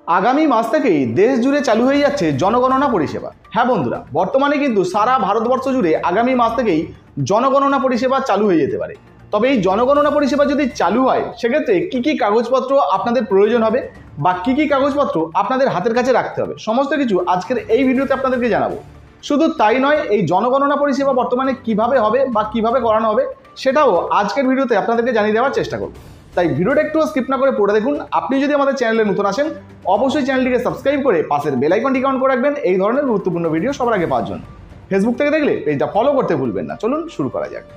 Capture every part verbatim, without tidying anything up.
আগামী মাস থেকেই দেশ জুড়ে চালু হয়ে যাচ্ছে জনগণনা পরিষেবা। হ্যাঁ বন্ধুরা, বর্তমানে কিন্তু সারা ভারতবর্ষ জুড়ে আগামী মাস থেকেই জনগণনা পরিষেবা চালু হয়ে যেতে পারে। তবে এই জনগণনা পরিষেবা যদি চালু হয় সেক্ষেত্রে কী কী কাগজপত্র আপনাদের প্রয়োজন হবে বা কী কী কাগজপত্র আপনাদের হাতের কাছে রাখতে হবে সমস্ত কিছু আজকের এই ভিডিওতে আপনাদেরকে জানাবো। শুধু তাই নয়, এই জনগণনা পরিষেবা বর্তমানে কিভাবে হবে বা কিভাবে করানো হবে সেটাও আজকের ভিডিওতে আপনাদেরকে জানিয়ে দেওয়ার চেষ্টা করব। তাই ভিডিওটা একটু স্কিপ না করে পড়ে দেখুন। আপনি যদি আমাদের চ্যানেলে নতুন আসেন অবশ্যই চ্যানেলটিকে সাবস্ক্রাইব করে পাশের বেল আইকনটিকে অন করে রাখবেন এই ধরনের গুরুত্বপূর্ণ ভিডিও সবার আগে পাওয়ার জন্য। ফেসবুক থেকে দেখলে পেজটা ফলো করতে ভুলবেন না। চলুন শুরু করা যাক।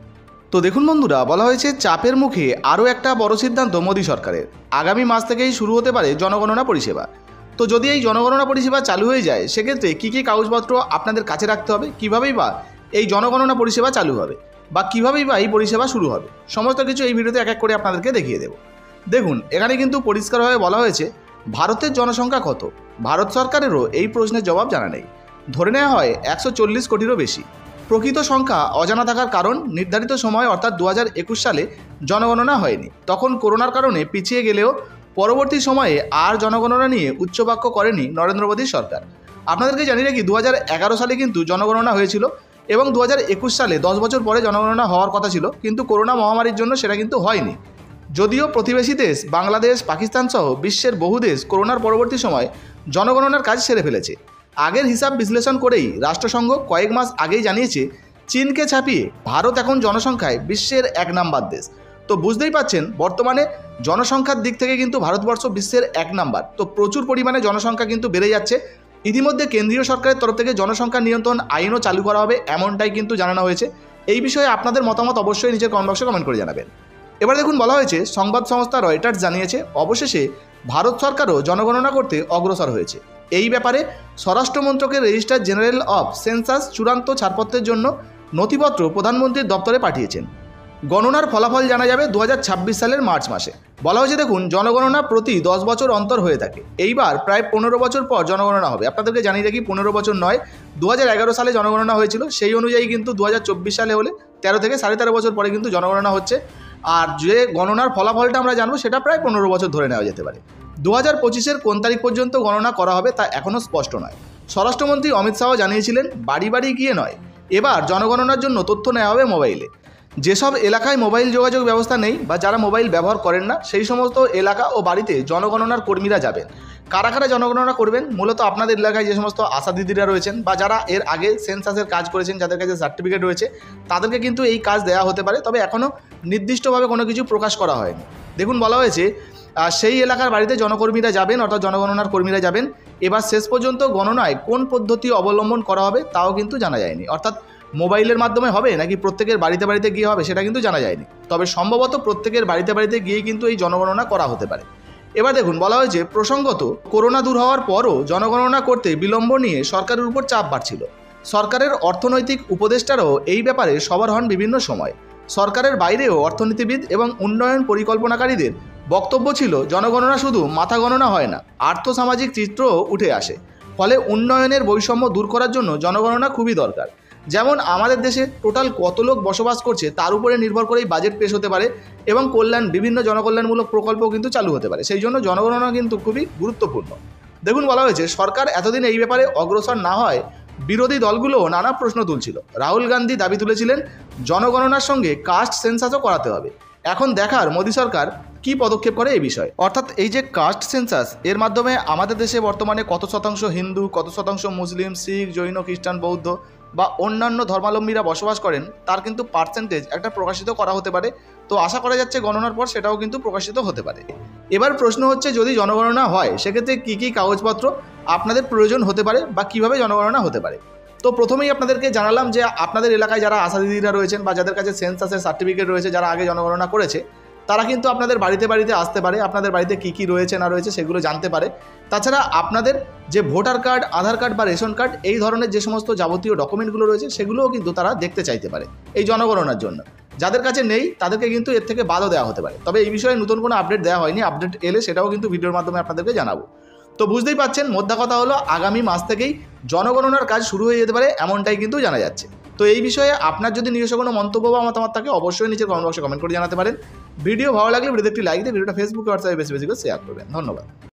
তো দেখুন বন্ধুরা, বলা হয়েছে চাপের মুখে আরও একটা বড় সিদ্ধান্ত মোদী সরকারের। আগামী মাস থেকেই শুরু হতে পারে জনগণনা পরিষেবা। তো যদি এই জনগণনা পরিষেবা চালু হয়ে যায় সেক্ষেত্রে কী কী কাগজপত্র আপনাদের কাছে রাখতে হবে, কীভাবেই বা এই জনগণনা পরিষেবা চালু হবে বা কীভাবেই বা এই পরিষেবা শুরু হবে সমস্ত কিছু এই ভিডিওতে এক এক করে আপনাদেরকে দেখিয়ে দেব। দেখুন, এখানে কিন্তু পরিষ্কারভাবে বলা হয়েছে ভারতের জনসংখ্যা কত। ভারত সরকারেরও এই প্রশ্নের জবাব জানা নেই। ধরে নেওয়া হয় একশো চল্লিশ কোটিরও বেশি। প্রকৃত সংখ্যা অজানা থাকার কারণ নির্ধারিত সময় অর্থাৎ দু হাজার একুশ সালে জনগণনা হয়নি। তখন করোনার কারণে পিছিয়ে গেলেও পরবর্তী সময়ে আর জনগণনা নিয়ে উচ্চবাক্য করেনি নরেন্দ্র মোদীর সরকার। আপনাদেরকে জানিয়ে রাখি, দু হাজার এগারো সালে কিন্তু জনগণনা হয়েছিল এবং দু হাজার একুশ সালে দশ বছর পরে জনগণনা হওয়ার কথা ছিল, কিন্তু করোনা মহামারীর জন্য সেটা কিন্তু হয়নি। যদিও প্রতিবেশী দেশ বাংলাদেশ, পাকিস্তান সহ বিশ্বের বহু দেশ করোনার পরবর্তী সময় জনগণনার কাজ সেরে ফেলেছে। আগের হিসাব বিশ্লেষণ করেই রাষ্ট্রসংঘ কয়েক মাস আগেই জানিয়েছে চীনকে ছাপিয়ে ভারত এখন জনসংখ্যায় বিশ্বের এক নাম্বার দেশ। তো বুঝতেই পাচ্ছেন বর্তমানে জনসংখ্যার দিক থেকে কিন্তু ভারতবর্ষ বিশ্বের এক নাম্বার। তো প্রচুর পরিমাণে জনসংখ্যা কিন্তু বেড়ে যাচ্ছে। ইতিমধ্যে কেন্দ্রীয় সরকারের তরফ থেকে জনসংখ্যা নিয়ন্ত্রণ আইনও চালু করা হবে এমনটাই কিন্তু জানানো হয়েছে। এই বিষয়ে আপনাদের মতামত অবশ্যই নিজের কমেন্ট বক্সে কমেন্ট করে জানাবেন। এবার দেখুন, বলা হয়েছে সংবাদ সংস্থা রয়টার্স জানিয়েছে অবশেষে ভারত সরকারও জনগণনা করতে অগ্রসর হয়েছে। এই ব্যাপারে স্বরাষ্ট্র মন্ত্রকের রেজিস্ট্রার জেনারেল অফ সেন্সাস চূড়ান্ত ছাড়পত্রের জন্য নথিপত্র প্রধানমন্ত্রীর দপ্তরে পাঠিয়েছেন। গণনার ফলাফল জানা যাবে দু হাজার ছাব্বিশ সালের মার্চ মাসে। বলা হয়েছে দেখুন, জনগণনা প্রতি দশ বছর অন্তর হয়ে থাকে। এইবার প্রায় পনেরো বছর পর জনগণনা হবে। আপনাদেরকে জানিয়ে রাখি, পনেরো বছর নয়, দু হাজার এগারো সালে জনগণনা হয়েছিল। সেই অনুযায়ী কিন্তু দু হাজার চব্বিশ সালে হলে তেরো থেকে সাড়ে তেরো বছর পরে কিন্তু জনগণনা হচ্ছে। আর যে গণনার ফলাফলটা আমরা জানবো সেটা প্রায় পনেরো বছর ধরে নেওয়া যেতে পারে। দু হাজার পঁচিশের কোন তারিখ পর্যন্ত গণনা করা হবে তা এখনও স্পষ্ট নয়। স্বরাষ্ট্রমন্ত্রী অমিত শাহ জানিয়েছিলেন বাড়ি বাড়ি গিয়ে নয়, এবার জনগণনার জন্য তথ্য নেওয়া হবে মোবাইলে। যেসব এলাকায় মোবাইল যোগাযোগ ব্যবস্থা নেই বা যারা মোবাইল ব্যবহার করেন না সেই সমস্ত এলাকা ও বাড়িতে জনগণনার কর্মীরা যাবেন। কারা কারা জনগণনা করবেন? মূলত আপনাদের এলাকায় যে সমস্ত আশা দিদিরা রয়েছেন বা যারা এর আগে সেন্সাসের কাজ করেছেন, যাদের কাছে সার্টিফিকেট রয়েছে, তাদেরকে কিন্তু এই কাজ দেওয়া হতে পারে। তবে এখনও নির্দিষ্টভাবে কোনো কিছু প্রকাশ করা হয়নি। দেখুন, বলা হয়েছে সেই এলাকার বাড়িতে জনকর্মীরা যাবেন, অর্থাৎ জনগণনার কর্মীরা যাবেন। এবার শেষ পর্যন্ত গণনায় কোন পদ্ধতি অবলম্বন করা হবে তাও কিন্তু জানা যায়নি। অর্থাৎ মোবাইলের মাধ্যমে হবে নাকি প্রত্যেকের বাড়িতে বাড়িতে গিয়ে হবে সেটা কিন্তু জানা যায়নি। তবে সম্ভবত প্রত্যেকের বাড়িতে বাড়িতে গিয়ে কিন্তু এই জনগণনা করা হতে পারে। এবার দেখুন, বলা হয়েছে প্রসঙ্গত করোনা দূর হওয়ার পরও জনগণনা করতে বিলম্ব নিয়ে সরকারের উপর চাপ বাড়ছিল। সরকারের অর্থনৈতিক উপদেষ্টারাও এই ব্যাপারে সবার হন বিভিন্ন সময়। সরকারের বাইরেও অর্থনীতিবিদ এবং উন্নয়ন পরিকল্পনাকারীদের বক্তব্য ছিল জনগণনা শুধু মাথা গণনা হয় না, আর্থসামাজিক চিত্রও উঠে আসে। ফলে উন্নয়নের বৈষম্য দূর করার জন্য জনগণনা খুবই দরকার। যেমন আমাদের দেশে টোটাল কত লোক বসবাস করছে তার উপরে নির্ভর করেই বাজেট পেশ হতে পারে এবং কল্যাণ বিভিন্ন জনকল্যাণমূলক প্রকল্পও কিন্তু চালু হতে পারে। সেই জন্য জনগণনা কিন্তু খুবই গুরুত্বপূর্ণ। দেখুন, বলা হয়েছে সরকার এতদিন এই ব্যাপারে অগ্রসর না হয় বিরোধী দলগুলোও নানা প্রশ্ন তুলছিল। রাহুল গান্ধী দাবি তুলেছিলেন জনগণনার সঙ্গে কাস্ট সেন্সাসও করাতে হবে। এখন দেখার মোদী সরকার কি পদক্ষেপ করে এই বিষয়ে। অর্থাৎ এই যে কাস্ট সেন্সাস, এর মাধ্যমে আমাদের দেশে বর্তমানে কত শতাংশ হিন্দু, কত শতাংশ মুসলিম, শিখ, জৈন, খ্রিস্টান, বৌদ্ধ বা অন্যান্য ধর্মাবলম্বীরা বসবাস করেন তার কিন্তু পার্সেন্টেজ একটা প্রকাশিত করা হতে পারে। তো আশা করা যাচ্ছে গণনার পর সেটাও কিন্তু প্রকাশিত হতে পারে। এবার প্রশ্ন হচ্ছে, যদি জনগণনা হয় সেক্ষেত্রে কী কী কাগজপত্র আপনাদের প্রয়োজন হতে পারে বা কীভাবে জনগণনা হতে পারে। তো প্রথমেই আপনাদেরকে জানালাম যে আপনাদের এলাকায় যারা আশা দিদিরা রয়েছেন বা যাদের কাছে সেন্সাসের সার্টিফিকেট রয়েছে, যারা আগে জনগণনা করেছে, তারা কিন্তু আপনাদের বাড়িতে বাড়িতে আসতে পারে, আপনাদের বাড়িতে কী কী রয়েছে না রয়েছে সেগুলো জানতে পারে। তাছাড়া আপনাদের যে ভোটার কার্ড, আধার কার্ড বা রেশন কার্ড, এই ধরনের যে সমস্ত যাবতীয় ডকুমেন্টগুলো রয়েছে সেগুলোও কিন্তু তারা দেখতে চাইতে পারে এই জনগণনার জন্য। যাদের কাছে নেই তাদেরকে কিন্তু এর থেকে বাদও দেওয়া হতে পারে। তবে এই বিষয়ে নতুন কোনো আপডেট দেওয়া হয়নি, আপডেট এলে সেটাও কিন্তু ভিডিওর মাধ্যমে আপনাদেরকে জানাবো। তো বুঝতেই পাচ্ছেন, মোদ্দা কথা হলো আগামী মাস থেকেই জনগণনার কাজ শুরু হয়ে যেতে পারে এমনটাই কিন্তু জানা যাচ্ছে। তো এই বিষয়ে আপনার যদি নিজস্ব কোনো মন্তব্য বা মতামত থাকে অবশ্যই নিচের কমেন্ট বক্সে কমেন্ট করে জানাতে পারেন। ভিডিও ভালো লাগলে ভিডিওতে একটি লাইক দিয়ে ভিডিওটা ফেসবুকে হোয়াটসঅ্যাপে বেশি বেশি করে শেয়ার করবেন। ধন্যবাদ।